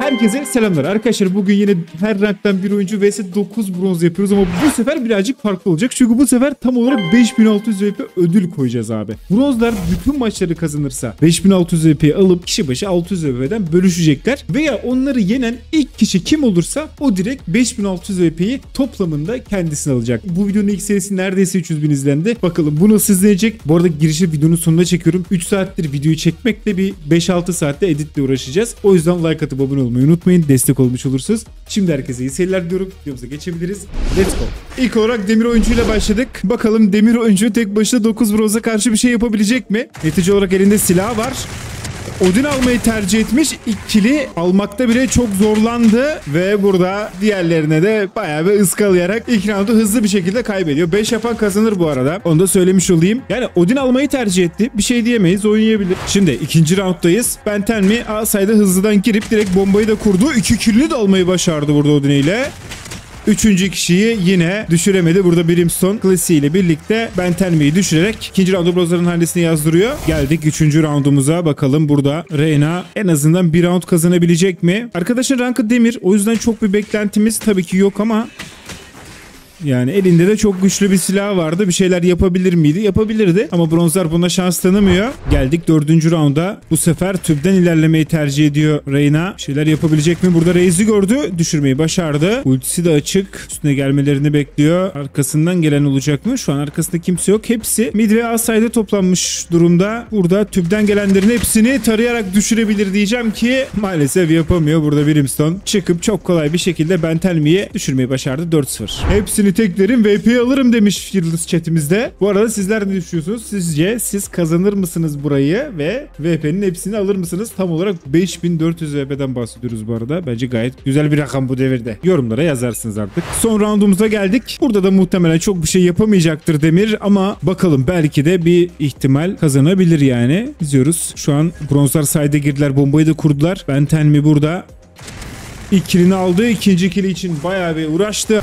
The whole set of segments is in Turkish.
Herkese selamlar arkadaşlar. Bugün yine her ranktan bir oyuncu vs 9 bronz yapıyoruz ama bu sefer birazcık farklı olacak. Çünkü bu sefer tam olarak 5600 VP ödül koyacağız abi. Bronzlar bütün maçları kazanırsa 5600 VP'yi alıp kişi başı 600 VP'den bölüşecekler. Veya onları yenen ilk kişi kim olursa o direkt 5600 VP'yi toplamında kendisine alacak. Bu videonun ilk serisi neredeyse 300.000 izlendi. Bakalım bu nasıl izleyecek? Bu arada girişi videonun sonuna çekiyorum. 3 saattir videoyu çekmekle bir 5-6 saatte editle uğraşacağız. O yüzden like atıp abone olmayı unutmayın. Destek olmuş olursunuz. Şimdi herkese iyi seyirler diyorum. Videomuza geçebiliriz. Let's go. İlk olarak Demir oyuncuyla başladık. Bakalım Demir oyuncu tek başına 9 bronza karşı bir şey yapabilecek mi? Netice olarak elinde silah var. Odin almayı tercih etmiş. İkili almakta bile çok zorlandı. Ve burada diğerlerine de bayağı bir ıskalayarak ilk roundu hızlı bir şekilde kaybediyor. 5 yapan kazanır bu arada. Onu da söylemiş olayım. Yani Odin almayı tercih etti. Bir şey diyemeyiz. Oynayabilir. Şimdi ikinci rounddayız. Bentelmi A sayıda hızlıdan girip direkt bombayı da kurdu. 2 kill'ünü de almayı başardı burada Odin ile. Üçüncü kişiyi yine düşüremedi. Burada Brimstone klasiğiyle birlikte Bentelmi'yi düşürerek ikinci roundu Brozer'ın hanesine yazdırıyor. Geldik üçüncü roundumuza. Bakalım burada Reyna en azından bir round kazanabilecek mi? Arkadaşın rankı Demir. O yüzden çok bir beklentimiz tabii ki yok ama yani elinde de çok güçlü bir silah vardı. Bir şeyler yapabilir miydi? Yapabilirdi. Ama bronzlar buna şans tanımıyor. Geldik dördüncü rounda. Bu sefer tüpten ilerlemeyi tercih ediyor Reyna. Bir şeyler yapabilecek mi? Burada Reis'i gördü. Düşürmeyi başardı. Ultisi de açık. Üstüne gelmelerini bekliyor. Arkasından gelen olacak mı? Şu an arkasında kimse yok. Hepsi mid ve A side'e toplanmış durumda. Burada tüpten gelenlerin hepsini tarayarak düşürebilir diyeceğim ki maalesef yapamıyor. Burada Brimstone çıkıp çok kolay bir şekilde Bentelmi'yi düşürmeyi başardı. 4-0. Hepsini teklerim VP'yi alırım demiş Yıldız chatimizde. Bu arada sizler ne düşünüyorsunuz? Sizce siz kazanır mısınız burayı ve VP'nin hepsini alır mısınız? Tam olarak 5400 VP'den bahsediyoruz bu arada. Bence gayet güzel bir rakam bu devirde. Yorumlara yazarsınız artık. Son roundumuza geldik. Burada da muhtemelen çok bir şey yapamayacaktır Demir ama bakalım belki de bir ihtimal kazanabilir yani. İzliyoruz. Şu an bronzlar side'e girdiler. Bombayı da kurdular. Bentelmi burada İlk killini aldı. İkinci kill için bayağı bir uğraştı.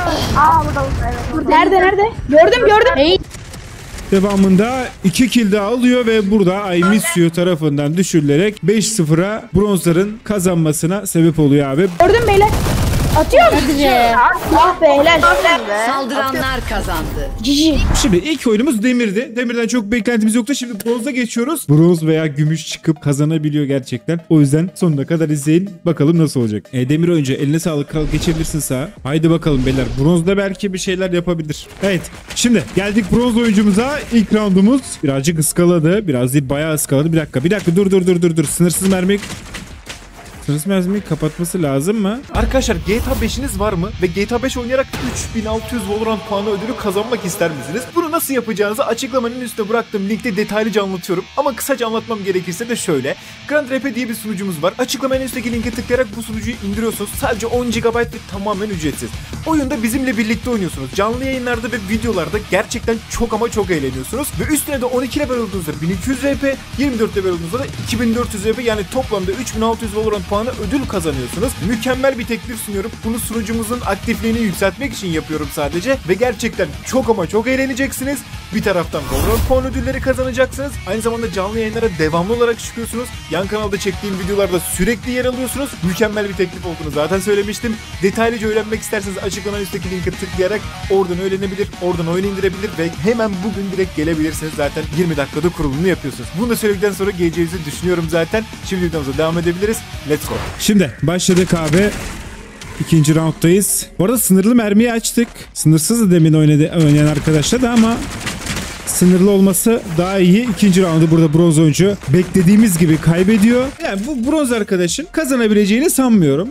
Nerede? Gördüm. Hey. Devamında 2 kill daha alıyor ve burada I Miss You tarafından düşürülerek 5-0'a bronzların kazanmasına sebep oluyor abi. Gördüm beyler. Atıyorum. Ah beyler. Saldıranlar kazandı. Cici. Şimdi ilk oyunumuz Demir'di. Demir'den çok beklentimiz yoktu. Şimdi bronza geçiyoruz. Bronz veya gümüş çıkıp kazanabiliyor gerçekten. O yüzden sonuna kadar izleyin. Bakalım nasıl olacak. Demir oyuncu eline sağlık, kral, geçebilirsin sağa. Haydi bakalım beyler. Bronzda belki bir şeyler yapabilir. Evet. Şimdi geldik bronz oyuncumuza. İlk roundumuz birazcık ıskaladı. Biraz değil bayağı ıskaladı. Bir dakika. Dur. Sınırsız mermi. Sınırsız mermiyi kapatması lazım mı? Arkadaşlar GTA 5'iniz var mı? Ve GTA 5 oynayarak 3600 Valorant puanı ödülü kazanmak ister misiniz? Bunu nasıl yapacağınızı açıklamanın üstüne bıraktığım linkte detaylıca anlatıyorum. Ama kısaca anlatmam gerekirse de şöyle. Grand RP diye bir sunucumuz var. Açıklamanın üstteki linke tıklayarak bu sunucuyu indiriyorsunuz. Sadece 10 GB ve tamamen ücretsiz. Oyunda bizimle birlikte oynuyorsunuz. Canlı yayınlarda ve videolarda gerçekten çok ama çok eğleniyorsunuz. Ve üstüne de 12 level olduğunuzda 1200 VP, 24 level olduğunuzda da 2400 VP, yani toplamda 3600 Valorant puanı ödül kazanıyorsunuz. Mükemmel bir teklif sunuyorum. Bunu sunucumuzun aktifliğini yükseltmek için yapıyorum sadece. Ve gerçekten çok ama çok eğleneceksiniz. Bir taraftan Valorant puan ödülleri kazanacaksınız. Aynı zamanda canlı yayınlara devamlı olarak çıkıyorsunuz. Yan kanalda çektiğim videolarda sürekli yer alıyorsunuz. Mükemmel bir teklif olduğunu zaten söylemiştim. Detaylıca öğrenmek isterseniz açıklanan üstteki linke tıklayarak oradan öğrenebilir, oradan oyun indirebilir ve hemen bugün direkt gelebilirsiniz. Zaten 20 dakikada kurulumunu yapıyorsunuz. Bunu da söyledikten sonra geleceğinizi düşünüyorum zaten. Şimdi videomuza devam edebiliriz. Let's go. Şimdi başladık abi. İkinci rounddayız. Bu arada sınırlı mermiyi açtık. Sınırsız da demin oynayan arkadaşlar da ama sınırlı olması daha iyi. İkinci roundu burada bronz oyuncu beklediğimiz gibi kaybediyor. Yani bu bronz arkadaşın kazanabileceğini sanmıyorum.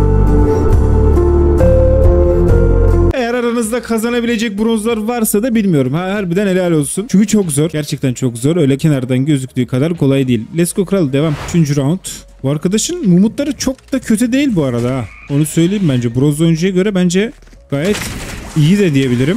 Eğer aranızda kazanabilecek bronzlar varsa da bilmiyorum. Harbiden helal olsun. Çünkü çok zor. Gerçekten çok zor. Öyle kenardan gözüktüğü kadar kolay değil. Let's go kral, devam. 3. round. Bu arkadaşın mumutları çok da kötü değil bu arada ha. Onu söyleyeyim bence. Bronz oyuncuya göre bence gayet iyi de diyebilirim.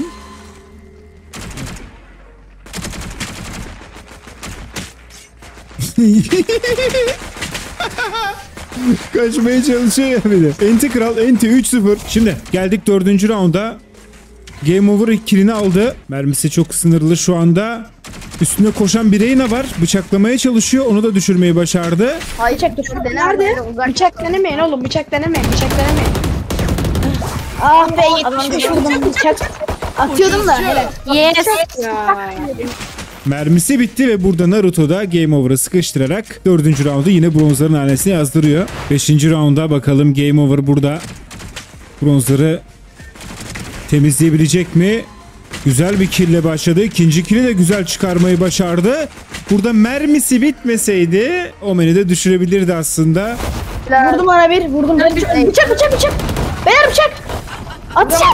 Kaçmaya çalışıyor ya bir de. Enti kral, enti 3-0. Şimdi geldik 4. rounda. Game over killini aldı. Mermisi çok sınırlı şu anda. Üstüne koşan bir Reyna var. Bıçaklamaya çalışıyor. Onu da düşürmeyi başardı. Bıçak dur. Nerede? Bıçak denemeyin oğlum. Bıçak denemeyin. Bıçak denemeyin. Ah be 75 vurdum bıçak. Atıyordum da. Yes. Ya. Mermisi bitti ve burada Naruto da Game Over'ı sıkıştırarak 4. roundu yine bronzların hanesine yazdırıyor. 5. rounda bakalım Game Over burada bronzları temizleyebilecek mi? Güzel bir kille başladı. İkinci kili de güzel çıkarmayı başardı. Burada mermisi bitmeseydi Omen'i de düşürebilirdi aslında. Vurdum ona bir. Vurdum. Bıçak. Beyler bıçak. Atacak.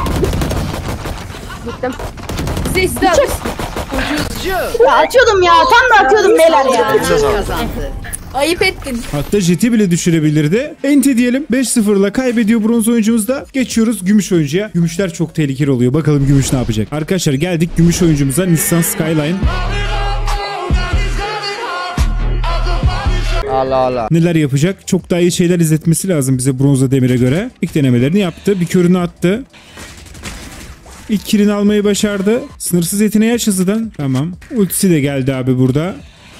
Size Ya atıyordum ya. Tam da atıyordum beyler ya. Saldıranlar kazandı. ayıp ettin. Hatta Jet'i bile düşürebilirdi. Enti diyelim 5-0'la kaybediyor bronz oyuncumuz da. Geçiyoruz gümüş oyuncuya. Gümüşler çok tehlikeli oluyor. Bakalım gümüş ne yapacak? Arkadaşlar geldik gümüş oyuncumuza Nissan Skyline. Allah Allah. Neler yapacak? Çok daha iyi şeyler izletmesi lazım bize bronza demire göre. İlk denemelerini yaptı. Bir körünü attı. İlk kilini almayı başardı. Sınırsız yeteneği aç hızlıdan. Tamam. Ultisi de geldi abi burada.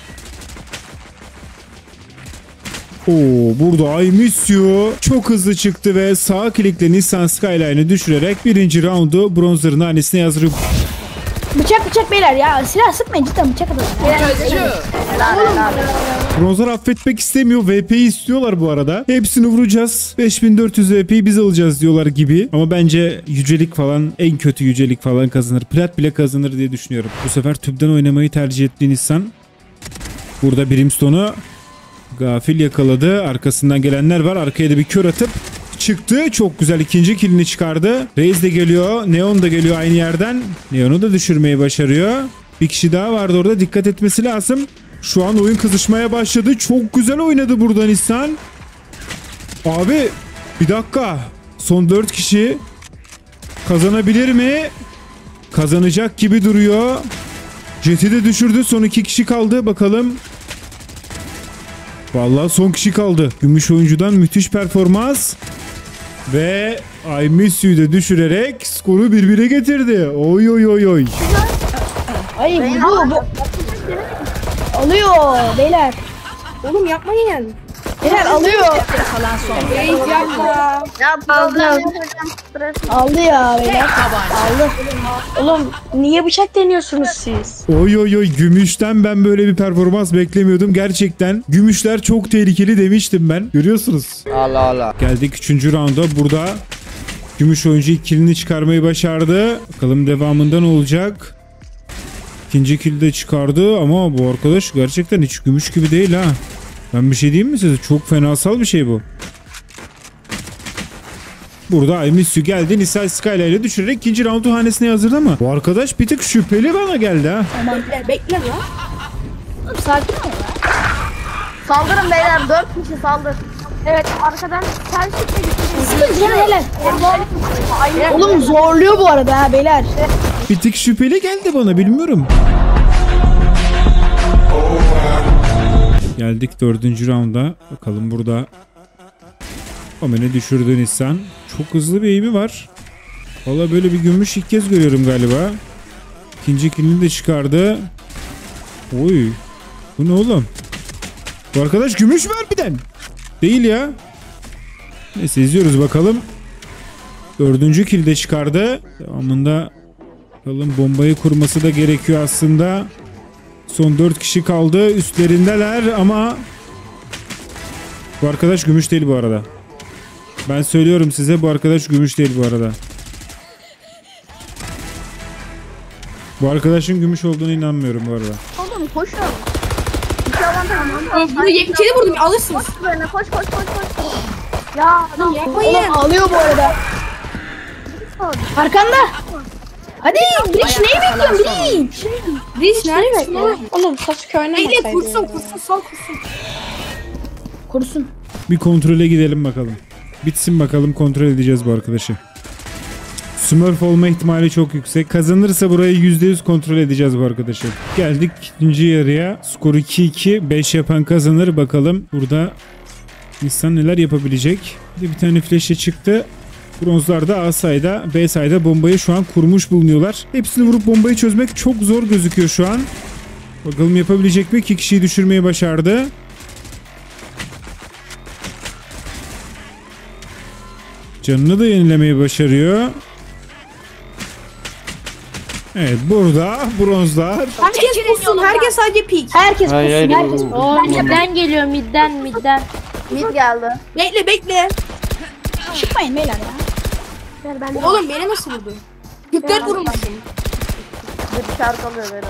Oo, burada I miss you çok hızlı çıktı ve sağ klikle Nissan Skyline'ı düşürerek 1. roundu bronzların hanesine yazdırıyor. Bıçak beyler ya. Silah sıkmayın cidden bıçak atın. Bronzlar affetmek istemiyor. VP'yi istiyorlar bu arada. Hepsini vuracağız. 5400 VP'yi biz alacağız diyorlar gibi. Ama bence yücelik falan en kötü yücelik falan kazanır. Plat bile kazanır diye düşünüyorum. Bu sefer tüpten oynamayı tercih ettiği Nissan. Burada Brimstone'u gafil yakaladı. Arkasından gelenler var. Arkaya da bir kör atıp çıktı. Çok güzel ikinci killini çıkardı. Reis de geliyor. Neon da geliyor aynı yerden. Neon'u da düşürmeyi başarıyor. Bir kişi daha vardı orada. Dikkat etmesi lazım. Şu an oyun kızışmaya başladı. Çok güzel oynadı burada Nissan. Abi bir dakika. Son 4 kişi kazanabilir mi? Kazanacak gibi duruyor. Jet'i de düşürdü. Son 2 kişi kaldı. Bakalım. Vallahi son kişi kaldı. Gümüş oyuncudan müthiş performans. Ve I miss you'yu da düşürerek skoru 1-1'e getirdi. Oy oy oy oy. Ay bu. Alıyor beyler. Oğlum yapmayın. Beyler alıyor. Kalan son bir. Reis yapma. Aldı ya beyler. Aldı. Oğlum niye bıçak deniyorsunuz siz? Oy oy oy gümüşten ben böyle bir performans beklemiyordum. Gerçekten gümüşler çok tehlikeli demiştim ben. Görüyorsunuz. Allah Allah. Geldik 3. rounda. Burada gümüş oyuncu ilk killini çıkarmayı başardı. Bakalım devamında ne olacak? İkinci kill de çıkardı ama bu arkadaş gerçekten hiç gümüş gibi değil ha. Ben bir şey diyeyim mi size? Çok fenasal bir şey bu. Burada I miss you geldi. Nissan Skyline'ı düşürerek 2. roundu hanesine hazırdı ama bu arkadaş bir tık şüpheli bana geldi ha. Bekle lan. Oğlum sakin ol. Saldırın beyler 4 kişi saldır. Evet arkadan tersikle gitti. Sıkın canım helal. Oğlum zorluyor bu arada ha beyler. Bir tık şüpheli geldi bana bilmiyorum. Geldik 4. rounda. Bakalım burada Omen'i düşürdü Nissan. Çok hızlı bir eğimi var. Valla böyle bir gümüş ilk kez görüyorum galiba. İkinci killini de çıkardı. Oy. Bu ne oğlum? Bu arkadaş gümüş mü harbiden? Değil ya. Neyse izliyoruz bakalım. 4. kill de çıkardı. Devamında bakalım bombayı kurması da gerekiyor aslında. Son 4 kişi kaldı. Üstlerindeler ama bu arkadaş gümüş değil bu arada. Ben söylüyorum size bu arkadaş gümüş değil bu arada. Bu arkadaşın gümüş olduğuna inanmıyorum bu arada. Oğlum koşun. İki avantaj. Bunu yekçeli vurdum alırsınız. Böyle koş. Ya adam Yapmayın. Oğlum alıyor bu arada. Arkanda. Hadi Bridge neyi bekliyorsun Bridge? Reis neredesin oğlum? Oğlum Sasuke oynamasaydı. Bekle kursun sal kursun. Kurusun. Bir kontrole gidelim bakalım. Bitsin bakalım kontrol edeceğiz bu arkadaşı. Smurf olma ihtimali çok yüksek. Kazanırsa burayı %100 kontrol edeceğiz bu arkadaşı. Geldik ikinci yarıya. Skor 2-2. 5 yapan kazanır. Bakalım burada Nissan neler yapabilecek. Bir tane flash'e çıktı. Bronzlar da A sayda, B sayda bombayı şu an kurmuş bulunuyorlar. Hepsini vurup bombayı çözmek çok zor gözüküyor şu an. Bakalım yapabilecek mi? 2 kişiyi düşürmeyi başardı. Canını da yenilemeyi başarıyor. Evet, burada bronzlar. Herkes pussun. Herkes sadece peek. Herkes pussun. Hayır, Herkes bu- pussun. Midden geliyor midden. Mid geldi. Bekle. Çıkmayın beyler ya. Gel ben de. Oğlum beni nasıl vurdu? 44 vurmuşum. Bir şarkılıyor böyle.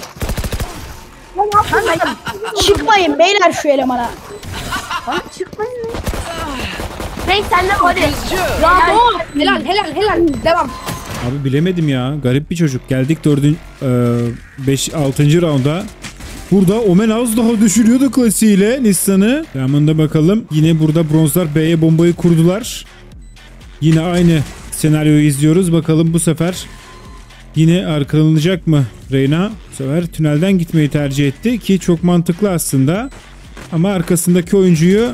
Çıkmayın beyler şu elemana. Lan çıkmayın. Frank sen de hadi. Bravo. Helal. Devam. Abi bilemedim ya. Garip bir çocuk. Geldik 6. raunda. Burada Omen az daha düşürüyordu klasiğiyle Nissan'ı. Devamında bakalım. Yine burada bronzlar B'ye bombayı kurdular. Yine aynı senaryoyu izliyoruz. Bakalım bu sefer yine arkalanacak mı Reyna? Bu sefer tünelden gitmeyi tercih etti ki çok mantıklı aslında. Ama arkasındaki oyuncuyu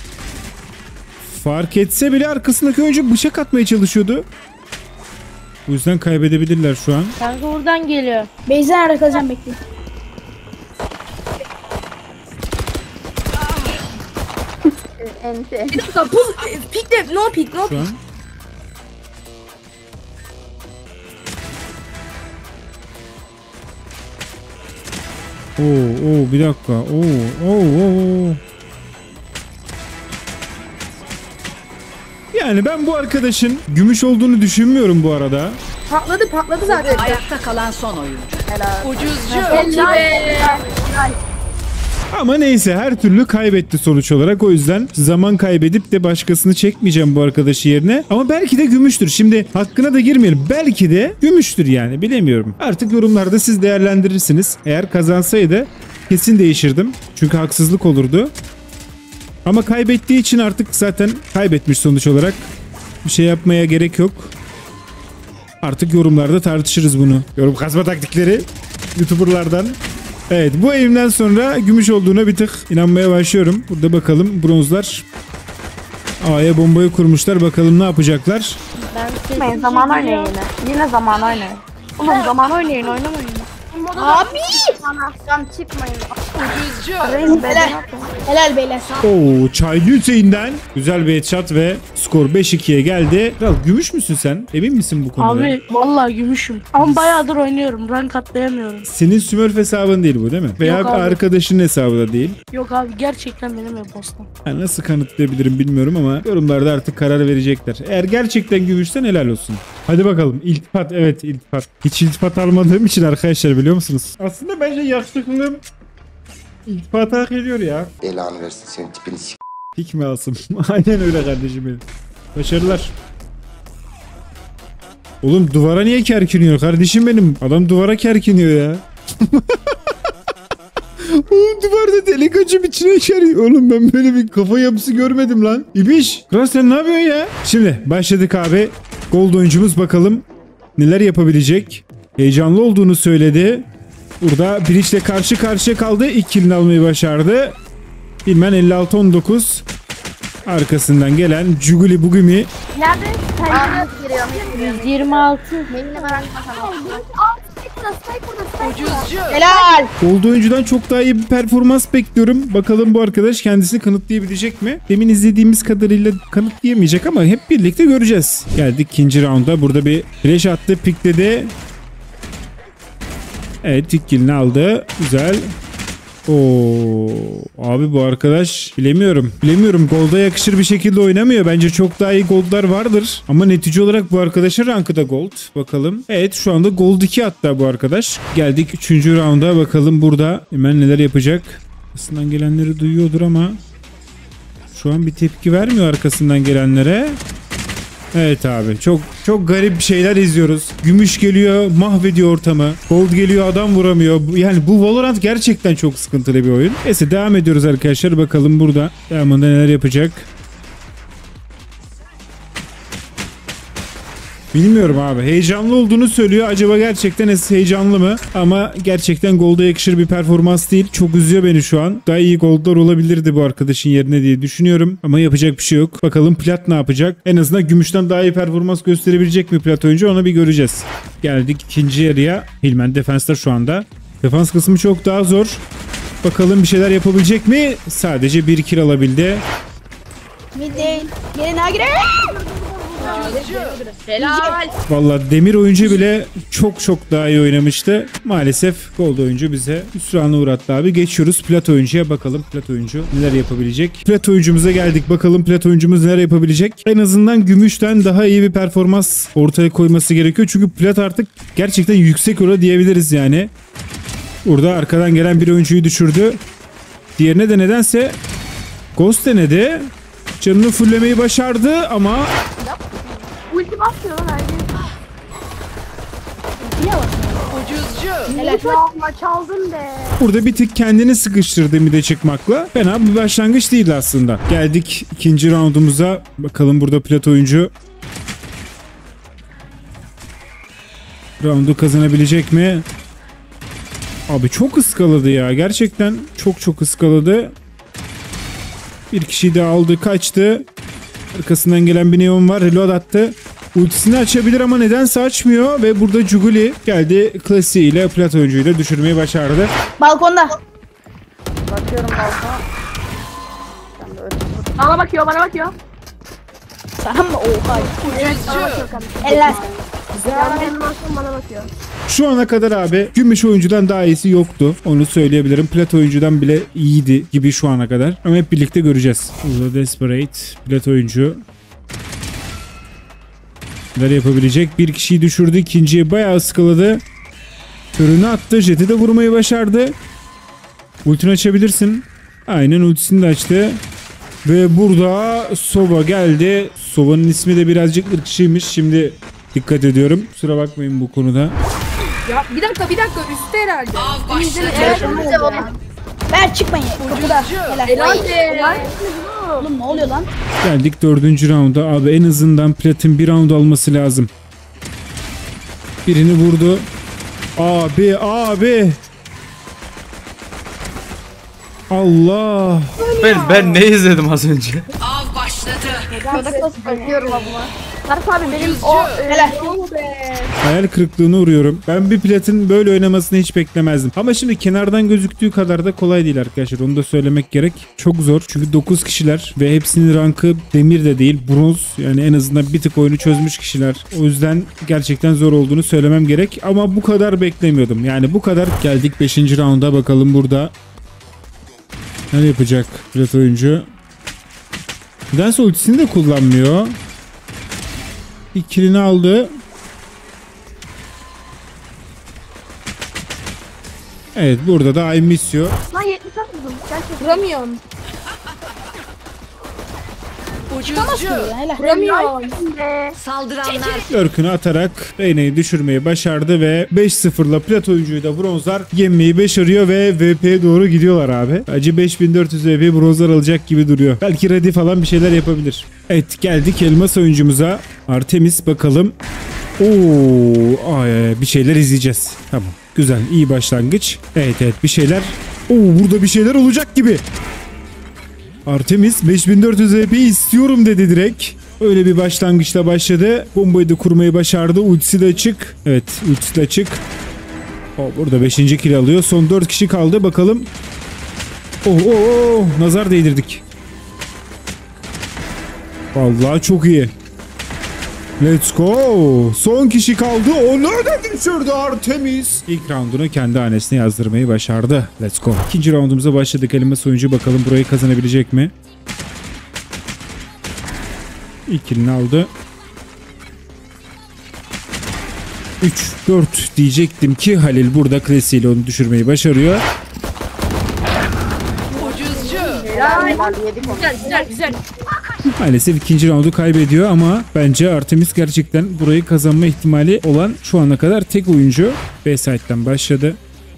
fark etse bile arkasındaki oyuncu bıçak atmaya çalışıyordu. Bu yüzden kaybedebilirler şu an. Kanka oradan geliyor. Beyzen arkalayacağım bekleyin. Enti. Bir dakika puz. Peek de no peek. Şu an. Oo, bir dakika. Oo. Yani ben bu arkadaşın gümüş olduğunu düşünmüyorum bu arada. Patladı zaten. Ayakta kalan son oyuncu. Helal. Ucuzcu. Ama neyse her türlü kaybetti sonuç olarak. O yüzden zaman kaybedip de başkasını çekmeyeceğim bu arkadaşı yerine. Ama belki de gümüştür. Şimdi hakkına da girmeyelim. Belki de gümüştür yani bilemiyorum. Artık yorumlarda siz değerlendirirsiniz. Eğer kazansaydı kesin değişirdim. Çünkü haksızlık olurdu. Ama kaybettiği için artık zaten kaybetmiş sonuç olarak. Bir şey yapmaya gerek yok. Artık yorumlarda tartışırız bunu. Yorum kazma taktikleri YouTuber'lardan. Evet bu elimden sonra gümüş olduğuna bir tık inanmaya başlıyorum. Burada bakalım bronzlar A'ya bombayı kurmuşlar. Bakalım ne yapacaklar. Çıkmayın zaman oynayın yine. Yine zaman oynayın. Oğlum zaman oynayın oynamayın. Abi. Tam çıkmayın. Ucuzcu. Reis beden atın. Helal beyler. Oo Çaylı Hüseyin'den güzel bir headshot ve skor 5-2'ye geldi. Kral gümüş müsün sen? Emin misin bu konuda? Abi vallahi gümüşüm. Ama bayağıdır oynuyorum. Rank atlayamıyorum. Senin Smurf hesabın değil bu değil mi? Veya Yok abi. arkadaşının hesabı da değil. Yok abi gerçekten benim e-postam. Yani nasıl kanıtlayabilirim bilmiyorum ama yorumlarda artık karar verecekler. Eğer gerçekten gümüşsen helal olsun. Hadi bakalım. İltifat. Evet iltifat. Hiç iltifat almadığım için arkadaşlar biliyor musunuz? Aslında bence yaşlılığım iltifata hak ediyor ya. Belanı versin senin tipini s***. Pik mi alsın? Aynen öyle kardeşim benim. Başarılar. Oğlum duvara niye kerkiniyor kardeşim benim? Adam duvara kerkiniyor ya. Oğlum duvarda delik açıp içine işeriyor. Oğlum ben böyle bir kafa yapısı görmedim lan. İbiş. Kral sen ne yapıyorsun ya? Şimdi başladık abi. Gold oyuncumuz bakalım neler yapabilecek. Heyecanlı olduğunu söyledi. Burada Breach'le karşı karşıya kaldı. İlk killini almayı başardı. Bilmem 56-19. Arkasından gelen Cuguli Bugumi. Nerede? Sen giriyor. 126. Main'ine merak etme. Ucuzcu. Helal. Gold oyuncudan çok daha iyi bir performans bekliyorum. Bakalım bu arkadaş kendisini kanıtlayabilecek mi? Demin izlediğimiz kadarıyla kanıtlayamayacak ama hep birlikte göreceğiz. Geldik ikinci rounda. Burada bir flash attı. Pikledi. Evet ilk killini aldı. Güzel. Oo, abi bu arkadaş bilemiyorum Gold'a yakışır bir şekilde oynamıyor. Bence çok daha iyi Gold'lar vardır. Ama netice olarak bu arkadaşın rankı da Gold. Bakalım. Evet şu anda Gold 2 hatta bu arkadaş. Geldik 3. rounda bakalım burada hemen neler yapacak. Arkasından gelenleri duyuyordur ama şu an bir tepki vermiyor arkasından gelenlere. Evet abi çok garip şeyler izliyoruz. Gümüş geliyor mahvediyor ortamı. Gold geliyor adam vuramıyor. Yani bu Valorant gerçekten çok sıkıntılı bir oyun. Neyse devam ediyoruz arkadaşlar. Bakalım burada devamında neler yapacak. Bilmiyorum abi. Heyecanlı olduğunu söylüyor. Acaba gerçekten heyecanlı mı? Ama gerçekten Gold'a yakışır bir performans değil. Çok üzüyor beni şu an. Daha iyi Gold'lar olabilirdi bu arkadaşın yerine diye düşünüyorum. Ama yapacak bir şey yok. Bakalım Plat ne yapacak? En azından Gümüş'ten daha iyi performans gösterebilecek mi Plat oyuncu? Onu bir göreceğiz. Geldik ikinci yarıya. Hillman Defense'da şu anda. Defans kısmı çok daha zor. Bakalım bir şeyler yapabilecek mi? Sadece bir kill alabildi. Mid değil. Gelin ha girelim. Helal. Vallahi Demir oyuncu bile çok daha iyi oynamıştı. Maalesef Gold oyuncu bize hüsrana uğrattı abi. Geçiyoruz Plat oyuncuya, bakalım Plat oyuncu neler yapabilecek. Plat oyuncumuza geldik. Bakalım Plat oyuncumuz neler yapabilecek. En azından Gümüş'ten daha iyi bir performans ortaya koyması gerekiyor. Çünkü Plat artık gerçekten yüksek ora diyebiliriz yani. Burada arkadan gelen bir oyuncuyu düşürdü. Diğerine de nedense Ghost denedi. Canını fullemeyi başardı ama Ulti basmıyor lan herkes. Ucuzcu. Helal. Çaldın be. burada bir tık kendini sıkıştırdı mide çıkmakla. Fena bir başlangıç değil aslında. Geldik ikinci roundumuza. Bakalım burada Plat oyuncu roundu kazanabilecek mi? Abi çok ıskaladı ya. Gerçekten çok ıskaladı. Bir kişiyi de aldı, kaçtı. Arkasından gelen bir neon var. Reload attı. Ultisini açabilir ama nedense açmıyor. Ve burada Juguli geldi. Klasiğiyle Plat oyuncuyu da düşürmeyi başardı. Balkonda. Bakıyorum balkona. Bana bakıyor, bana bakıyor. Sana mı? Oha. Evet, bana bakıyor kardeşim. Eller. Yani benim aklım bana bakıyor. Şu ana kadar abi Gümüş oyuncudan daha iyisi yoktu. Onu söyleyebilirim. Plat oyuncudan bile iyiydi gibi şu ana kadar. Ama hep birlikte göreceğiz. Burada Desperate Plat oyuncu neler yapabilecek? Bir kişiyi düşürdü. İkinciye bayağı ıskaladı. Körünü attı. Jet'i de vurmayı başardı. Ultini açabilirsin. Aynen ultisini de açtı. Ve burada Sova geldi. Sova'nın ismi de birazcık ırkçıymış. Şimdi dikkat ediyorum. Kusura bakmayın bu konuda. Ya bir dakika üstte herhalde. Av başladı. Ver çıkmayın. Kapıda. Helal. Helal. Oğlum ne oluyor lan? Geldik 4. rounda. Abi en azından Plat'ın bir round alması lazım. Birini vurdu. Abi. Allah. Ben ne izledim az önce? Av başladı. Bakıyorum abla. Tarık abi benim o... Helal. Hayal kırıklığına uğruyorum. Ben bir Plat'ın böyle oynamasını hiç beklemezdim. Ama şimdi kenardan gözüktüğü kadar da kolay değil arkadaşlar. Onu da söylemek gerek. Çok zor. Çünkü 9 kişiler ve hepsinin rankı demir de değil, bronz. Yani en azından bir tık oyunu çözmüş kişiler. O yüzden gerçekten zor olduğunu söylemem gerek. Ama bu kadar beklemiyordum. Yani bu kadar. Geldik 5. rounda. Bakalım burada ne yapacak Plat oyuncu? Nedense ultisini de kullanmıyor. İkilini aldı. Evet, burada da Aymisio. Lan 70 atmadım. Gerçekten. Vuramıyorum. Ucuzcu. Helal. Vuramıyorum. Saldıranlar Lurk'ünü atarak Reyna'yı düşürmeyi başardı ve 5-0'la Plat oyuncuyu da bronzlar yenmeyi başarıyor ve VP'ye doğru gidiyorlar abi. Bence 5400 VP bronzlar alacak gibi duruyor. Belki ready falan bir şeyler yapabilir. Evet, geldik elmas oyuncumuza. Artemis, bakalım. Bir şeyler izleyeceğiz. Tamam. Güzel, iyi başlangıç. Evet bir şeyler. Burada bir şeyler olacak gibi. Artemis 5400 VP istiyorum dedi direkt. Öyle bir başlangıçla başladı. Bombayı da kurmayı başardı. Ultisi de açık. Evet, ultisi de açık. Burada 5. kill alıyor. Son 4 kişi kaldı. Bakalım. Nazar değdirdik. Vallahi çok iyi. Let's go. Son kişi kaldı. Onu da düşürdü Artemis. İlk roundunu kendi hanesine yazdırmayı başardı. Let's go. İkinci roundumuza başladık. Elmas oyuncu, bakalım burayı kazanabilecek mi? İlk killini aldı. 3-4 diyecektim ki Halil burada klasiğiyle onu düşürmeyi başarıyor. Güzel. Maalesef ikinci roundu kaybediyor ama bence Artemis gerçekten burayı kazanma ihtimali olan şu ana kadar tek oyuncu. B-side'den başladı.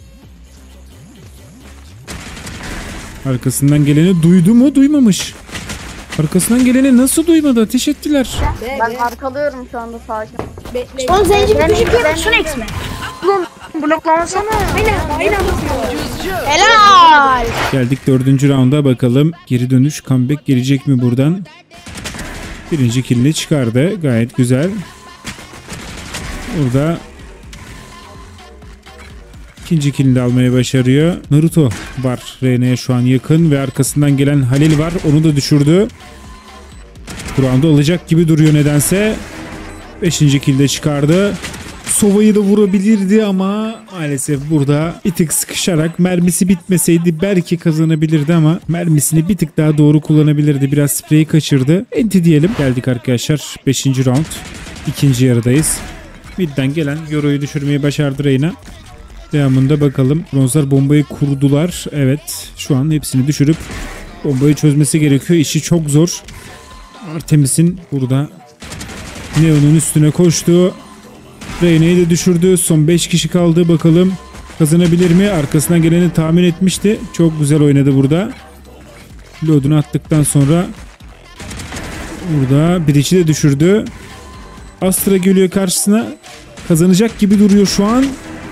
Arkasından geleni duydu mu? Duymamış. Arkasından geleni nasıl duymadı? Ateş ettiler. Ben arkalıyorum şu anda sakin. Son zenci bir düşük yemek. Şunu eksme. Bloklamasana. Aynen. Helal. Geldik 4. rounda, bakalım geri dönüş, comeback gelecek mi buradan? Birinci killini çıkardı. Gayet güzel. Burada İkinci killini de almayı başarıyor. Naruto var Reyna'ya şu an yakın ve arkasından gelen Halil var. Onu da düşürdü. Bu roundu alacak gibi duruyor nedense. 5. kill de çıkardı. Sova'yı da vurabilirdi ama maalesef burada bir tık sıkışarak, mermisi bitmeseydi belki kazanabilirdi ama mermisini bir tık daha doğru kullanabilirdi. Biraz spreyi kaçırdı. Enti diyelim. Geldik arkadaşlar 5. round. İkinci yarıdayız. Mid'den gelen Yoro'yu düşürmeyi başardı Reyna. Devamında bakalım. Bronzlar bombayı kurdular. Evet. Şu an hepsini düşürüp bombayı çözmesi gerekiyor. İşi çok zor. Artemis'in burada Neon'un üstüne koştu. Reyna'yı da düşürdü. Son 5 kişi kaldı. Bakalım kazanabilir mi? Arkasından geleni tahmin etmişti. Çok güzel oynadı burada. Load'unu attıktan sonra burada Breach'i de düşürdü. Astra geliyor karşısına. Kazanacak gibi duruyor şu an.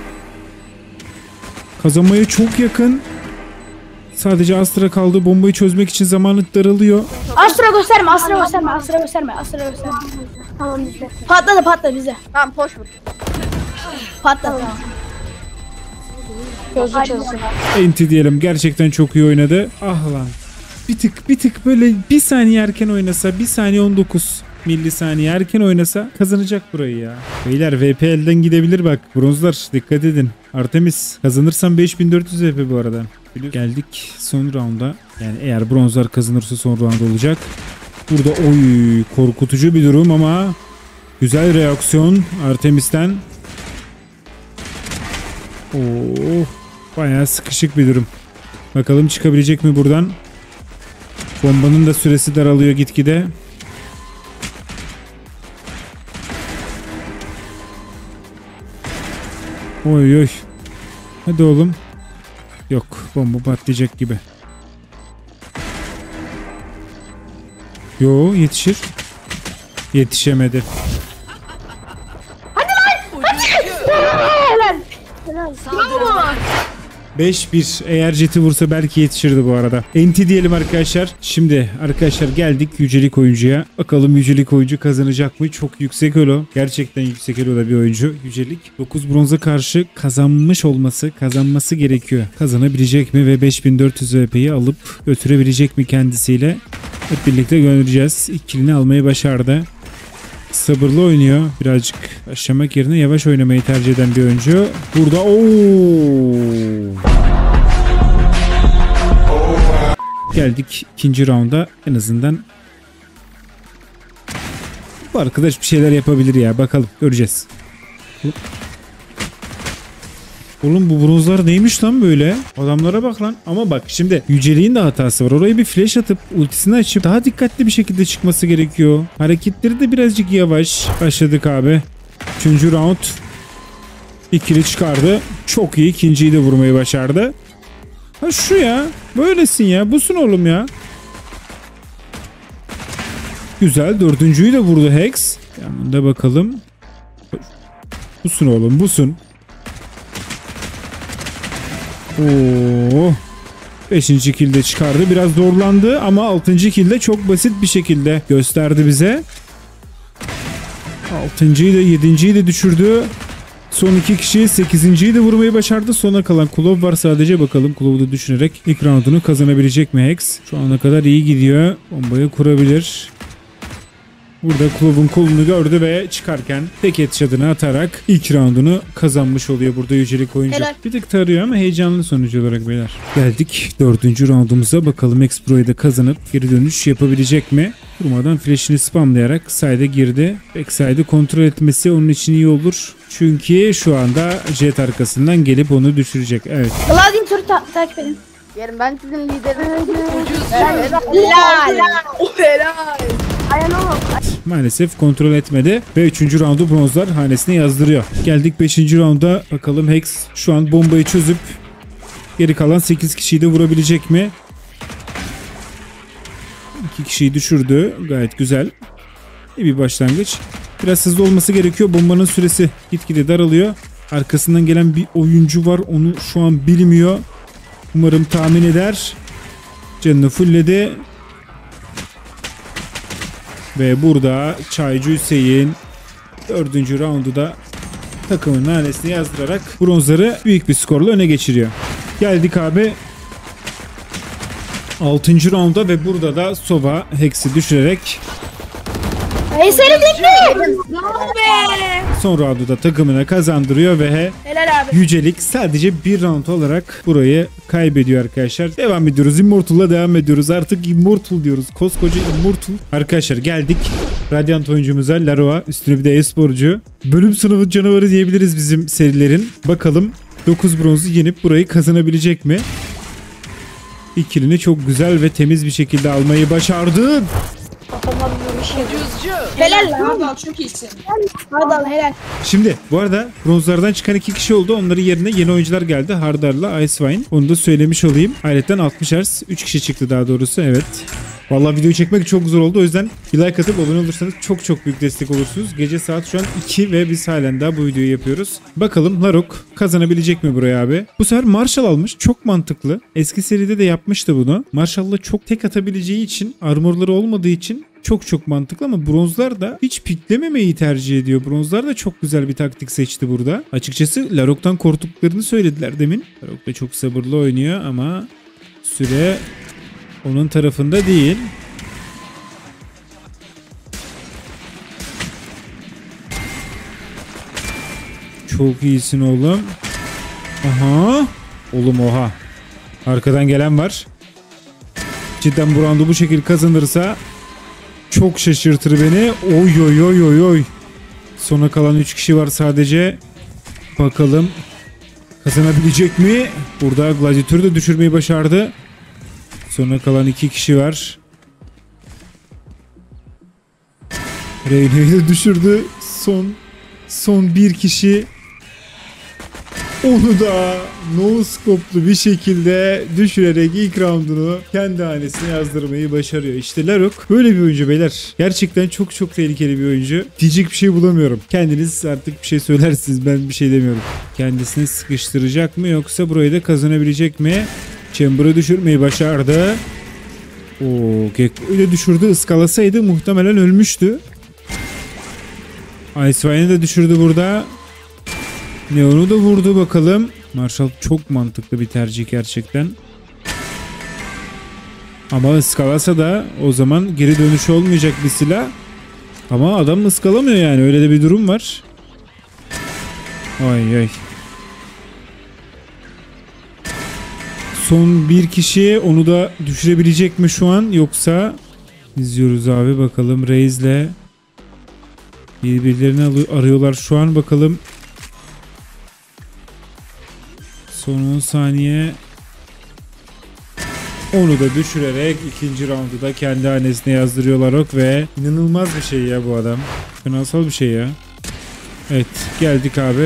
Kazanmaya çok yakın. Sadece Astra kaldı. Bombayı çözmek için zamanı daralıyor. Astra gösterme, Astra gösterme, Astra gösterme, Astra gösterme. Tamam bizde. Patladı bize. Tamam hoş vur. Patladı. Gözlük çalışıyor. Enti diyelim. Gerçekten çok iyi oynadı. Ah lan. Bir tık böyle bir saniye erken oynasa, bir saniye 19 millisaniye erken oynasa kazanacak burayı ya. Beyler VPL'den gidebilir bak. Bronzlar dikkat edin. Artemis kazanırsan 5400 VP bu arada. Geldik son rounda. Yani eğer bronzlar kazanırsa son round olacak. Burada korkutucu bir durum ama güzel reaksiyon Artemis'ten. Bayağı sıkışık bir durum. Bakalım çıkabilecek mi buradan? Bombanın da süresi daralıyor gitgide. Oy. Hadi oğlum. Yok, bomba patlayacak gibi. Yo, yetişir. Yetişemedi. Hadi lan! Helal. Saldıranlar 5-1. Eğer Jet'i vursa belki yetişirdi bu arada. Enti diyelim arkadaşlar. Şimdi arkadaşlar geldik yücelik oyuncuya. Bakalım yücelik oyuncu kazanacak mı? Çok yüksek elo. Gerçekten yüksek elo da bir oyuncu. Yücelik 9 bronza karşı kazanması gerekiyor. Kazanabilecek mi ve 5400 VP'yi alıp götürebilecek mi kendisiyle? Hep birlikte göreceğiz. İkilini almayı başardı. Sabırlı oynuyor. Birazcık başlamak yerine yavaş oynamayı tercih eden bir oyuncu. Burada geldik ikinci rounda. En azından bu arkadaş bir şeyler yapabilir ya. Bakalım göreceğiz. Oğlum bu bronzlar neymiş lan böyle? Adamlara bak lan. Ama bak şimdi yüceliğin de hatası var. Oraya bir flash atıp ultisini açıp daha dikkatli bir şekilde çıkması gerekiyor. Hareketleri de birazcık yavaş. Başladık abi. 3. round. İkili çıkardı. Çok iyi. İkinciyi de vurmayı başardı. Ha şu ya. Böylesin ya. Busun oğlum ya. Güzel. 4.'yü de vurdu Hex. Yanında bakalım. Busun oğlum. Busun. 5. kill de çıkardı. Biraz zorlandı ama 6. kill de çok basit bir şekilde gösterdi bize. 6.'yı da 7.'yi de düşürdü. Son 2 kişi 8.'yi de vurmayı başardı. Sona kalan Klov var sadece. Bakalım Klov'u da düşünerek ilk roundunu kazanabilecek mi Hex? Şu ana kadar iyi gidiyor. Bombayı kurabilir. Burada Klov'un kolunu gördü ve çıkarken tek headshot'ını atarak ilk roundunu kazanmış oluyor burada yücelik oyuncu. Helal. Bir tık tarıyor ama heyecanlı sonuç olarak beyler. Geldik 4. roundumuza. Bakalım X-Pro'yu da kazanıp geri dönüş yapabilecek mi? Durmadan flash'ini spamlayarak side'e girdi. Backside'ı kontrol etmesi onun için iyi olur. Çünkü şu anda Jet arkasından gelip onu düşürecek. Evet. Gladiator'u turu takip edin. Yerim ben sizin liderim. Helal. Maalesef kontrol etmedi ve 3. roundu bronzlar hanesine yazdırıyor. Geldik 5. rounda. Bakalım Hex şu an bombayı çözüp geri kalan 8 kişiyi de vurabilecek mi? 2 kişiyi düşürdü. Gayet güzel. İyi bir başlangıç. Biraz hızlı olması gerekiyor. Bombanın süresi gitgide daralıyor. Arkasından gelen bir oyuncu var. Onu şu an bilmiyor. Umarım tahmin eder. Canını fullledi. Ve burada Çaycı Hüseyin 4. roundu da takımın hanesini yazdırarak bronzları büyük bir skorla öne geçiriyor. Geldik abi 6. rounda ve burada da Sova Hex'i düşürerek Seni tekli. son roundu da takımına kazandırıyor ve Helal abi. Yücelik sadece bir round olarak burayı kaybediyor arkadaşlar. Devam ediyoruz. Immortal'la devam ediyoruz. Artık Immortal diyoruz. Koskoca Immortal. Arkadaşlar geldik. Radiant oyuncumuza Larua. Üstüne bir de e-sporcu. Bölüm sınıfı canavarı diyebiliriz bizim serilerin. Bakalım 9 bronzu yenip burayı kazanabilecek mi? İkilini çok güzel ve temiz bir şekilde almayı başardı. Helal lan. Çok iyisin. Hardal helal. Şimdi bu arada bronzlardan çıkan 2 kişi oldu. Onların yerine yeni oyuncular geldi. Hardar'la Icewine. Onu da söylemiş olayım. Ayrıca 60 Hz 3 kişi çıktı daha doğrusu. Evet. Vallahi videoyu çekmek çok zor oldu. O yüzden bir like atıp abone olursanız çok çok büyük destek olursunuz. Gece saat şu an 2 ve biz halen daha bu videoyu yapıyoruz. Bakalım Larok kazanabilecek mi buraya abi? Bu sefer Marshall almış. Çok mantıklı. Eski seride de yapmıştı bunu. Marshall'la çok tek atabileceği için, armorları olmadığı için çok mantıklı ama bronzlar da hiç piklememeyi tercih ediyor. Bronzlar da çok güzel bir taktik seçti burada. Açıkçası Larok'tan korktuklarını söylediler demin. Larok da çok sabırlı oynuyor ama süre onun tarafında değil. Çok iyisin oğlum. Aha. Oğlum oha. Arkadan gelen var. Cidden bu roundu bu şekilde kazanırsa çok şaşırtır beni. Oy. Sona kalan 3 kişi var sadece. Bakalım kazanabilecek mi? Burada Gladiatör'ü de düşürmeyi başardı. Sona kalan 2 kişi var. Reyna'yı da düşürdü. Son bir kişi. Onu da no scope'lu bir şekilde düşürerek ilk roundunu kendi hanesine yazdırmayı başarıyor. İşte Larok böyle bir oyuncu beyler. Gerçekten çok tehlikeli bir oyuncu. Diyecek bir şey bulamıyorum. Kendiniz artık bir şey söylersiniz, ben bir şey demiyorum. Kendisini sıkıştıracak mı yoksa burayı da kazanabilecek mi? Chamber'ı düşürmeyi başardı. Gekko'yu da düşürdü. Iskalasaydı muhtemelen ölmüştü. Icewine'i de düşürdü burada. Neon'u da vurdu bakalım. Marshall çok mantıklı bir tercih gerçekten. Ama ıskalasa da o zaman geri dönüşü olmayacak bir silah. Ama adam ıskalamıyor yani, öyle de bir durum var. Ay. Son bir kişi, onu da düşürebilecek mi şu an yoksa izliyoruz abi bakalım. Reis'le birbirlerini arıyorlar şu an, bakalım. Son 10 saniye. Onu da düşürerek ikinci roundu da kendi hanesine yazdırıyorlar ok ve inanılmaz bir şey ya bu adam. Finansal bir şey ya. Evet, geldik abi.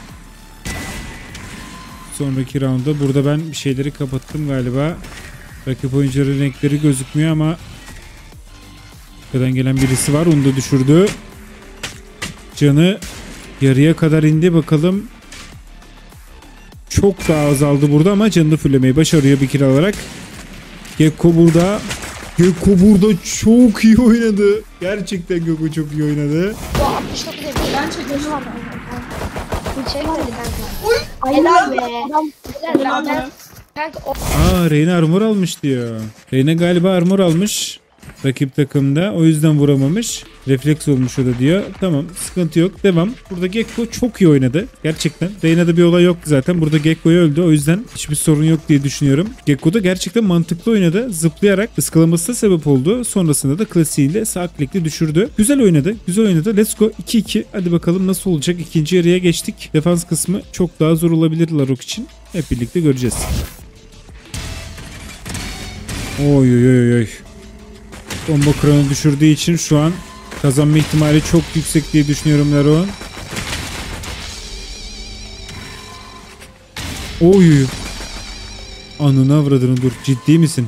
Sonraki rounda. Burada ben bir şeyleri kapattım galiba. Rakip oyuncuların renkleri gözükmüyor ama arkadan gelen birisi var. Onu da düşürdü. Canı yarıya kadar indi. Bakalım. Çok daha azaldı burada ama canını fullemeyi başarıyor bir kill alarak. Gekko burada çok iyi oynadı. Gerçekten Gekko çok iyi oynadı. Ben çekeceğim ama. Helal be. Helal be. Reyna armor almış diyor. Reyna galiba armor almış rakip takımda, o yüzden vuramamış. Refleks olmuş o da diyor. Tamam, sıkıntı yok, devam. Burada Gekko çok iyi oynadı. Gerçekten. Reyna'da bir olay yoktu zaten. Burada Gekko'ya öldü. O yüzden hiçbir sorun yok diye düşünüyorum. Gekko da gerçekten mantıklı oynadı. Zıplayarak ıskalamasına sebep oldu. Sonrasında da klasiğiyle sağ klikle düşürdü. Güzel oynadı. Let's go. 2-2. Hadi bakalım nasıl olacak. İkinci yarıya geçtik. Defans kısmı çok daha zor olabilir Larok için. Hep birlikte göreceğiz. Oy. Bomba kranı düşürdüğü için şu an kazanma ihtimali çok yüksek diye düşünüyorum Larok'un. Oy. Anına avradını, dur, ciddi misin?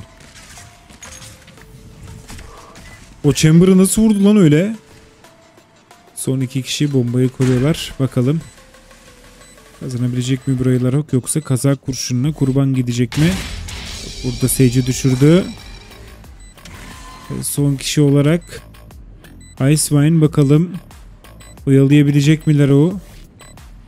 O Chamber'ı nasıl vurdu lan öyle? Son 2 kişi bombayı koruyorlar. Bakalım. Kazanabilecek mi burayı Larok, yoksa kaza kurşununa kurban gidecek mi? Burada Sage'i düşürdü. Son kişi olarak Icewine, bakalım oyalayabilecek mi Larok'u?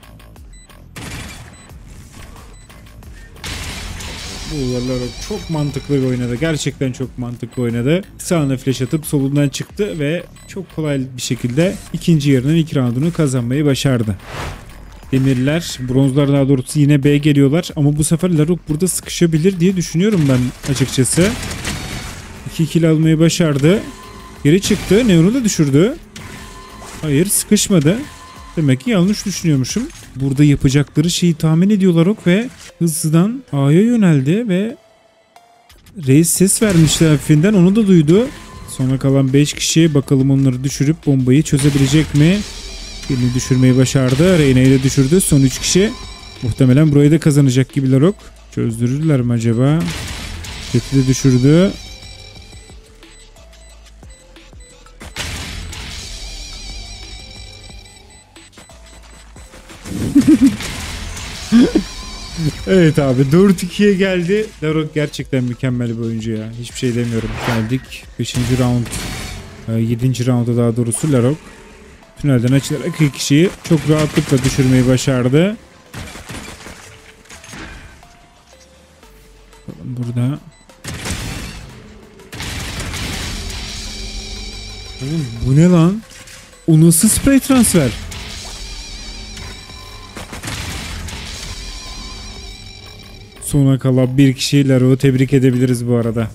Bu Larok çok mantıklı oynadı. Gerçekten çok mantıklı oynadı. Sağına flash atıp solundan çıktı ve çok kolay bir şekilde ikinci yarının ilk roundunu kazanmayı başardı. Demirler, bronzlar daha doğrusu yine B geliyorlar ama bu sefer Larok burada sıkışabilir diye düşünüyorum ben açıkçası. 2 kill almayı başardı. Geri çıktı. Neon'u da düşürdü. Hayır, sıkışmadı. Demek ki yanlış düşünüyormuşum. Burada yapacakları şeyi tahmin ediyorlar ok ve hızlıdan A'ya yöneldi ve Reis ses vermişti hafifinden, onu da duydu. Sonra kalan 5 kişi, bakalım onları düşürüp bombayı çözebilecek mi? Birini düşürmeyi başardı. Reyna'yı da düşürdü. Son 3 kişi. Muhtemelen burayı da kazanacak gibi Larok. Çözdürürler mi acaba? Jet'i de düşürdü. Evet abi, 4-2'ye geldi. Larok gerçekten mükemmel bir oyuncu ya. Hiçbir şey demiyorum. Geldik 5. round. 7. rounda daha doğrusu Larok. Tünelden açılarak 2 kişiyi çok rahatlıkla düşürmeyi başardı. Burada. Oğlum bu ne lan? O nasıl spray transfer? Sona kalan bir kişi Larok'u tebrik edebiliriz bu arada.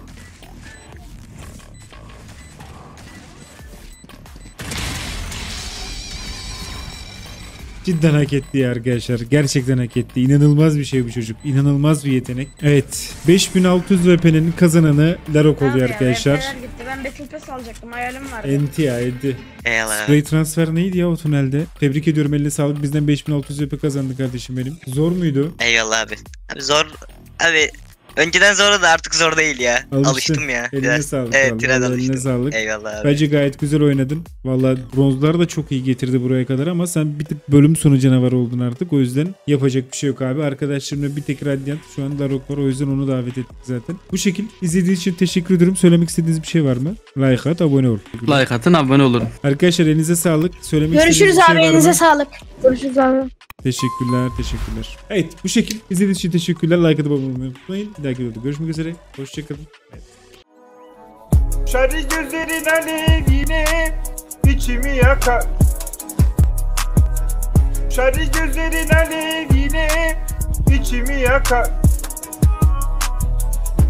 Cidden hak etti ya arkadaşlar. Gerçekten hak etti. İnanılmaz bir şey bu çocuk. İnanılmaz bir yetenek. Evet. 5600 VP'nin kazananı Larok oluyor arkadaşlar. Gitti. Ben Battle Pass alacaktım. Hayalim vardı. NT ya enti. Eyvallah. Spray transfer neydi ya o tünelde? Tebrik ediyorum, eline sağlık. Bizden 5600 VP kazandı kardeşim benim. Zor muydu? Eyvallah abi. Abi zor. Abi önceden zordu da artık zor değil ya. Alıştım ya. Eline Biraz. sağlık. Evet, vallahi. biraz Eline alıştım. sağlık. Eyvallah abi. Bence gayet güzel oynadın. Valla bronzlar da çok iyi getirdi buraya kadar ama sen bir tık bölüm sonu canavarı oldun artık. O yüzden yapacak bir şey yok abi. Arkadaşlarımla bir tek Radiant, şu an Larok var. O yüzden onu davet ettik zaten. Bu şekil izlediğiniz için teşekkür ederim. Söylemek istediğiniz bir şey var mı? Like at, abone ol. Like atın, abone olun. Arkadaşlar elinize sağlık. Söylemek Görüşürüz istediğiniz bir abi. şey var mı? Elinize sağlık. Görüşürüz abi. Teşekkürler, teşekkürler. Evet, bu şekil izlediğiniz için teşekkürler. Like atıp abone olmayı unutmayın. Bir dahaki videoda görüşmek üzere. Hoşçakalın. Evet. Şarı gözlerin alevine içimi yakar. Şarı gözlerin alevine içimi yakar.